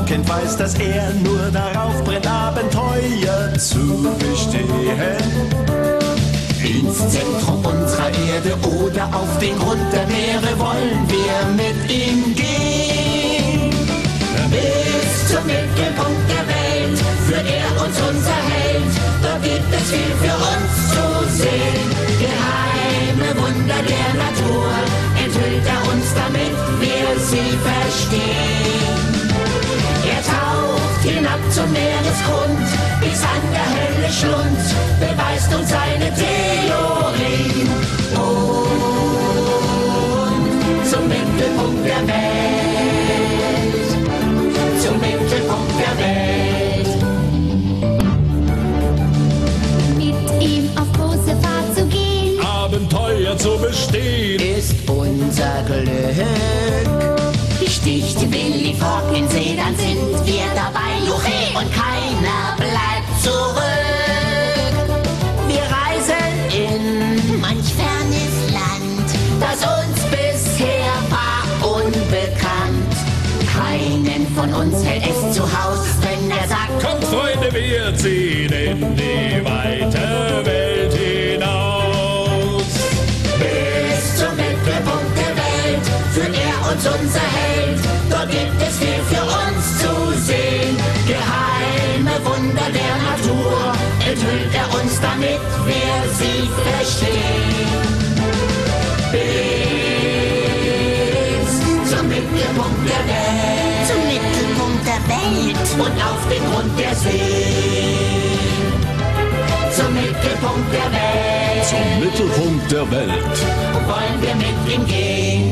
kennt, weiß, dass er nur darauf brennt, Abenteuer zu bestehen. Ins Zentrum unserer Erde oder auf den Grund der Meere wollen wir mit ihm gehen. Bis zum Mittelpunkt der Welt führt er uns unser Held. Dort gibt es viel für uns zu sehen. Geheime Wunder der Natur enthüllt er uns, damit wir sie verstehen. Er taucht hinab zum Meeresgrund, bis an der helle Schlund, beweist uns seine Theorie. Und zum Mittelpunkt der Welt, zum Mittelpunkt der Welt. Mit ihm auf große Fahrt zu gehen, Abenteuer zu bestehen, Ist unser Glück. Sticht Willi Fogg in See, dann sind wir dabei, Juche, und keiner bleibt zurück. Wir reisen in manch fernes Land, das uns bisher war unbekannt. Keinen von uns hält es zu Haus, wenn er sagt, kommt Freunde, wir ziehen in die weite Welt hinaus. bis zum Mittelpunkt der Welt führt er uns unser Held. Dort gibt es viel für uns zu sehen. Geheime Wunder der Natur enthüllt er uns, damit wir sie verstehen. Bis zum Mittelpunkt der Welt. Zum Mittelpunkt der Welt. Und auf den Grund der See. Zum Mittelpunkt der Welt. Zum Mittelpunkt der Welt. Wollen wir mit ihm gehen.